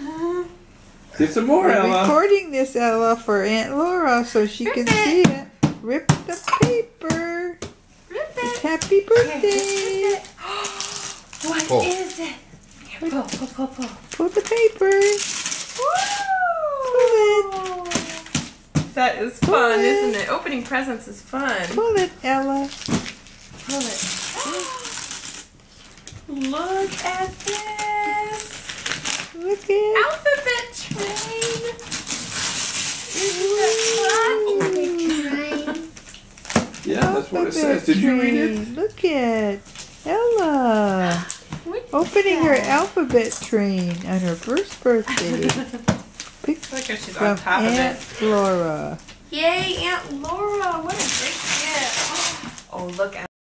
Get some more, We're Ella. recording this, Ella, for Aunt Laura so she can see it. Rip the paper. Rip It's it. happy birthday. What Pull. is it? Here, pull. Pull the paper. Woo! That is fun, it. isn't it? Opening presents is fun. Pull it, Ella. Pull it. Look at this. Look at Alphabet train. Isn't that fun? Yeah, that's what it says. Did you read it? Look at Ella What is opening her that? alphabet train on her first birthday. Pick Look how she's from on top of Aunt it. Laura. Yay, Aunt Laura. What a great gift. Oh, look at